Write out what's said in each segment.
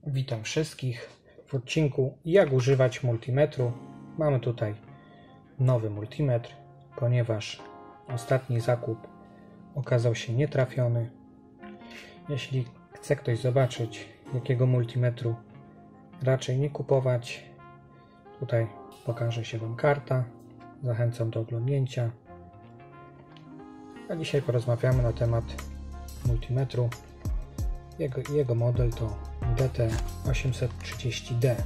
Witam wszystkich w odcinku jak używać multimetru. Mamy tutaj nowy multimetr, ponieważ ostatni zakup okazał się nietrafiony. Jeśli chce ktoś zobaczyć, jakiego multimetru raczej nie kupować, tutaj pokaże się Wam karta. Zachęcam do oglądnięcia. A dzisiaj porozmawiamy na temat multimetru. Jego model to DT830D.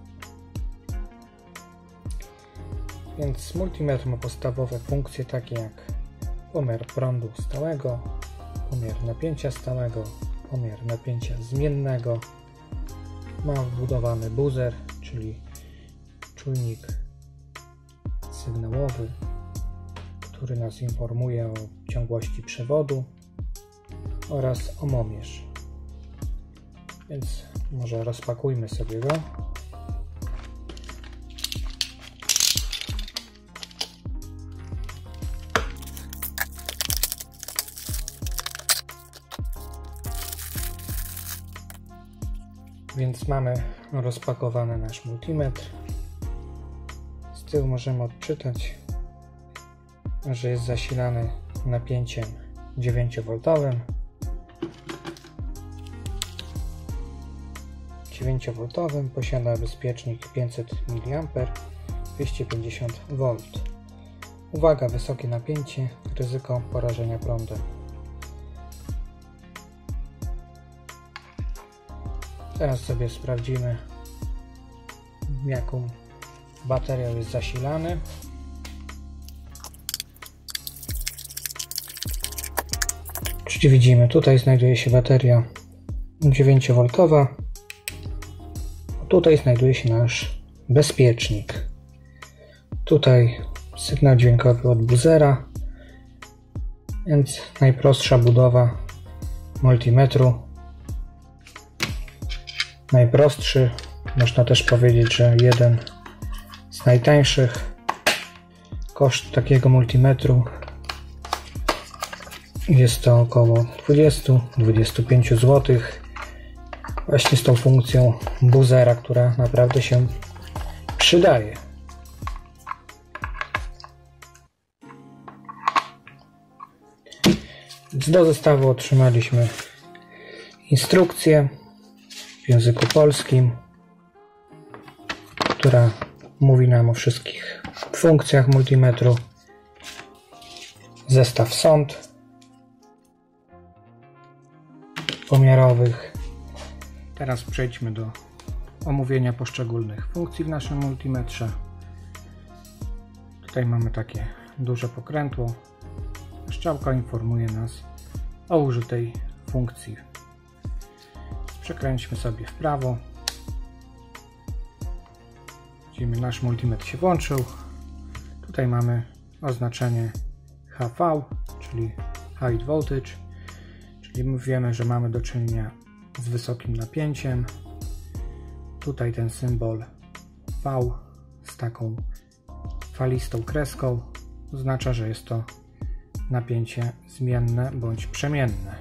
Więc multimetr ma podstawowe funkcje takie jak pomiar prądu stałego, pomiar napięcia stałego, pomiar napięcia zmiennego. Ma wbudowany buzzer, czyli czujnik sygnałowy, który nas informuje o ciągłości przewodu oraz omomierz. Więc może rozpakujmy sobie go. Więc mamy rozpakowany nasz multimetr. Z tyłu możemy odczytać, że jest zasilany napięciem 9V. 9V, posiada bezpiecznik 500 mA, 250V. Uwaga, wysokie napięcie, ryzyko porażenia prądem. Teraz sobie sprawdzimy, jaką baterią jest zasilany. Czyli widzimy, tutaj znajduje się bateria 9V. Tutaj znajduje się nasz bezpiecznik. Tutaj sygnał dźwiękowy od buzzera, więc najprostsza budowa multimetru. Najprostszy, można też powiedzieć, że jeden z najtańszych. Koszt takiego multimetru jest to około 20-25 zł. Właśnie z tą funkcją buzzera, która naprawdę się przydaje. Do zestawu otrzymaliśmy instrukcję w języku polskim, która mówi nam o wszystkich funkcjach multimetru. Zestaw sond pomiarowych. Teraz przejdźmy do omówienia poszczególnych funkcji w naszym multimetrze. Tutaj mamy takie duże pokrętło. Strzałka informuje nas o użytej funkcji. Przekręćmy sobie w prawo. Widzimy, nasz multimetr się włączył. Tutaj mamy oznaczenie HV, czyli High Voltage, czyli wiemy, że mamy do czynienia z wysokim napięciem. Tutaj ten symbol V z taką falistą kreską oznacza, że jest to napięcie zmienne bądź przemienne.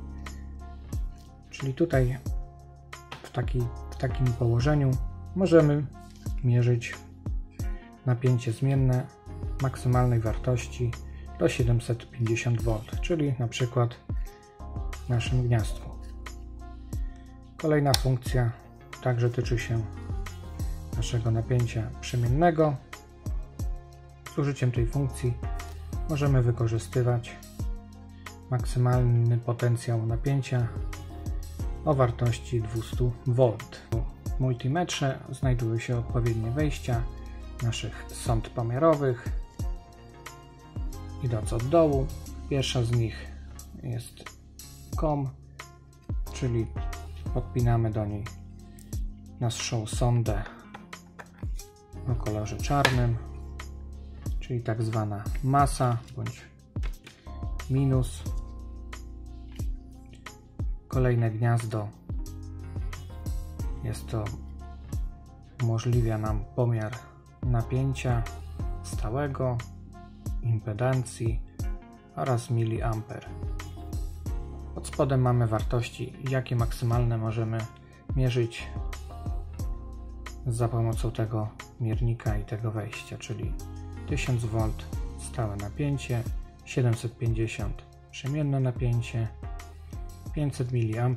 Czyli tutaj w takim położeniu możemy mierzyć napięcie zmienne maksymalnej wartości do 750V, czyli na przykład w naszym gniazdku. Kolejna funkcja także tyczy się naszego napięcia przemiennego. Z użyciem tej funkcji możemy wykorzystywać maksymalny potencjał napięcia o wartości 200V. W multimetrze znajdują się odpowiednie wejścia naszych sond pomiarowych. Idąc od dołu, pierwsza z nich jest COM, czyli podpinamy do niej naszą sondę o kolorze czarnym, czyli tak zwana masa bądź minus. Kolejne gniazdo umożliwia nam pomiar napięcia stałego, impedancji oraz miliamper. Pod spodem mamy wartości, jakie maksymalne możemy mierzyć za pomocą tego miernika i tego wejścia, czyli 1000 V stałe napięcie, 750 przemienne napięcie, 500 mA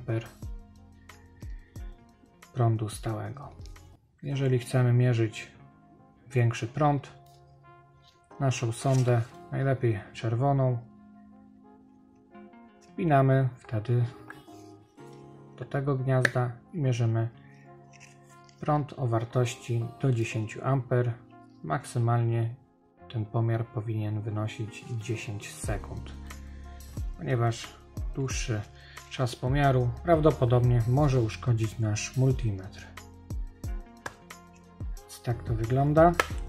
prądu stałego. Jeżeli chcemy mierzyć większy prąd, naszą sondę, najlepiej czerwoną, wpinamy wtedy do tego gniazda i mierzymy prąd o wartości do 10 A. Maksymalnie ten pomiar powinien wynosić 10 sekund, ponieważ dłuższy czas pomiaru prawdopodobnie może uszkodzić nasz multimetr. Więc tak to wygląda.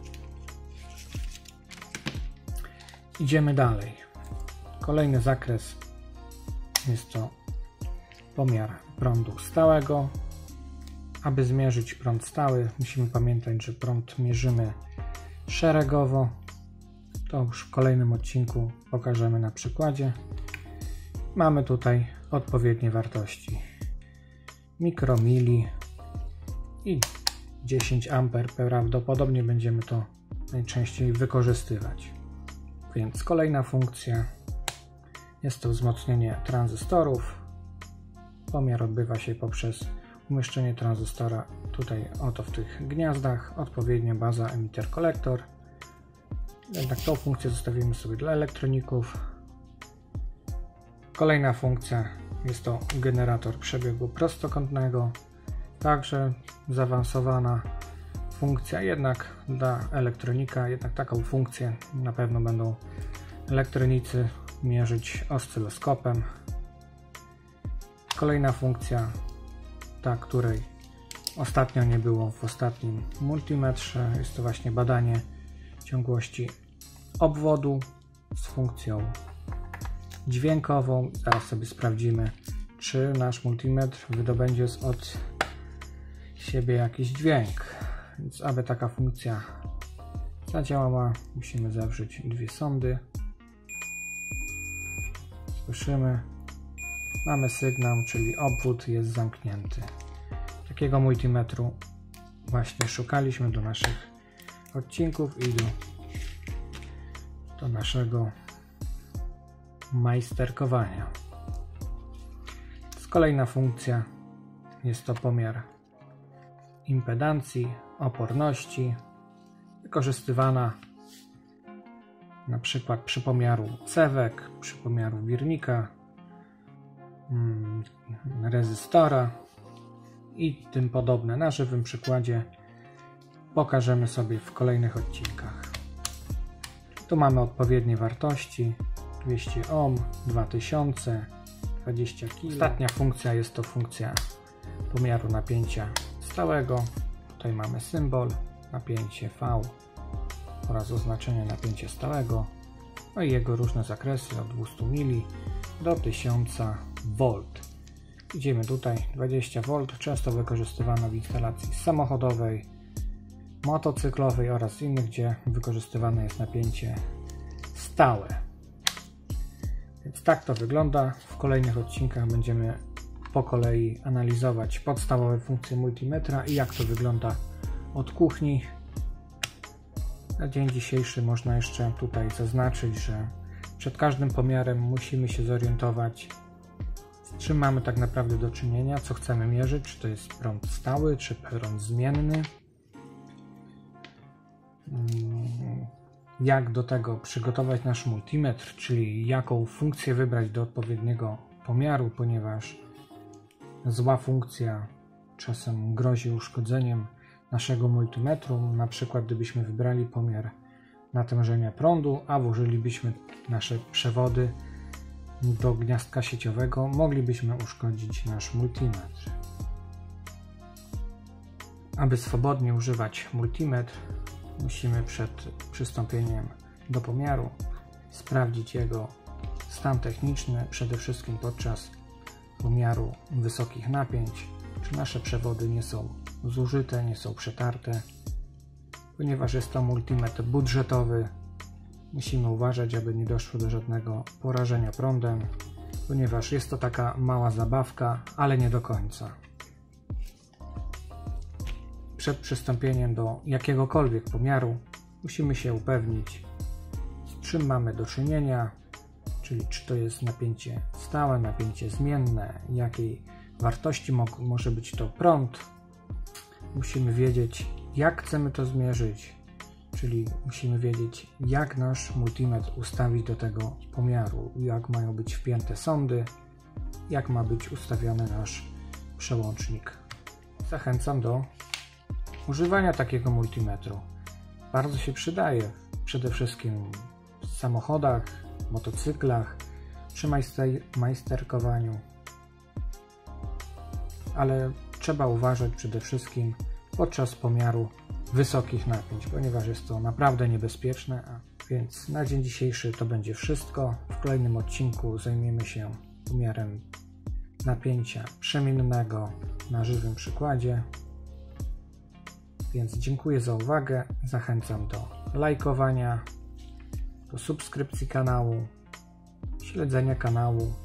Idziemy dalej. Kolejny zakres jest to pomiar prądu stałego. Aby zmierzyć prąd stały, musimy pamiętać, że prąd mierzymy szeregowo. To już w kolejnym odcinku pokażemy na przykładzie. Mamy tutaj odpowiednie wartości mikromili i 10 A. Prawdopodobnie będziemy to najczęściej wykorzystywać. Więc kolejna funkcja jest to wzmocnienie tranzystorów. Pomiar odbywa się poprzez umieszczenie tranzystora tutaj oto w tych gniazdach, odpowiednio baza, emitter, kolektor. Jednak tą funkcję zostawimy sobie dla elektroników. Kolejna funkcja jest to generator przebiegu prostokątnego, także zaawansowana funkcja, jednak dla elektronika, jednak taką funkcję na pewno będą elektronicy mierzyć oscyloskopem. Kolejna funkcja, ta której ostatnio nie było w ostatnim multimetrze, jest to właśnie badanie ciągłości obwodu z funkcją dźwiękową. Zaraz sobie sprawdzimy, czy nasz multimetr wydobędzie od siebie jakiś dźwięk. Więc aby taka funkcja zadziałała, musimy zawrzeć dwie sondy. Słyszymy, mamy sygnał, czyli obwód jest zamknięty. Takiego multimetru właśnie szukaliśmy do naszych odcinków i do naszego majsterkowania. Kolejna funkcja jest to pomiar impedancji, oporności, wykorzystywana na przykład przy pomiaru cewek, przy pomiaru wirnika, rezystora i tym podobne. Na żywym przykładzie pokażemy sobie w kolejnych odcinkach. Tu mamy odpowiednie wartości: 200 ohm, 2000, 20 kg. Ostatnia funkcja jest to funkcja pomiaru napięcia stałego. Tutaj mamy symbol, napięcie V oraz oznaczenie napięcia stałego, no i jego różne zakresy od 200 mA do 1000 V. Idziemy tutaj 20 V, często wykorzystywane w instalacji samochodowej, motocyklowej oraz innych, gdzie wykorzystywane jest napięcie stałe. Więc tak to wygląda. W kolejnych odcinkach będziemy po kolei analizować podstawowe funkcje multimetra i jak to wygląda od kuchni. Na dzień dzisiejszy można jeszcze tutaj zaznaczyć, że przed każdym pomiarem musimy się zorientować, z czym mamy tak naprawdę do czynienia, co chcemy mierzyć, czy to jest prąd stały, czy prąd zmienny. Jak do tego przygotować nasz multimetr, czyli jaką funkcję wybrać do odpowiedniego pomiaru, ponieważ zła funkcja czasem grozi uszkodzeniem naszego multimetru. Na przykład gdybyśmy wybrali pomiar natężenia prądu, a włożylibyśmy nasze przewody do gniazdka sieciowego, moglibyśmy uszkodzić nasz multimetr. Aby swobodnie używać multimetr, musimy przed przystąpieniem do pomiaru sprawdzić jego stan techniczny, przede wszystkim podczas pomiaru wysokich napięć, czy nasze przewody nie są zużyte, nie są przetarte. Ponieważ jest to multimetr budżetowy, musimy uważać, aby nie doszło do żadnego porażenia prądem, ponieważ jest to taka mała zabawka, ale nie do końca. przed przystąpieniem do jakiegokolwiek pomiaru musimy się upewnić, z czym mamy do czynienia, czyli czy to jest napięcie stałe, napięcie zmienne, jakiej wartości może być to prąd. Musimy wiedzieć, jak chcemy to zmierzyć, czyli musimy wiedzieć, jak nasz multimetr ustawić do tego pomiaru, jak mają być wpięte sondy, jak ma być ustawiony nasz przełącznik. Zachęcam do używania takiego multimetru. Bardzo się przydaje przede wszystkim w samochodach, motocyklach, przy majsterkowaniu, ale trzeba uważać przede wszystkim podczas pomiaru wysokich napięć, ponieważ jest to naprawdę niebezpieczne. Więc na dzień dzisiejszy to będzie wszystko. W kolejnym odcinku zajmiemy się pomiarem napięcia przemiennego na żywym przykładzie. Więc dziękuję za uwagę. Zachęcam do lajkowania, do subskrypcji kanału, śledzenia kanału.